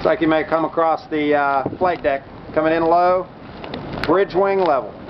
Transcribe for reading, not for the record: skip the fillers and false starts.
Looks like you may come across the flight deck coming in low, bridge wing level.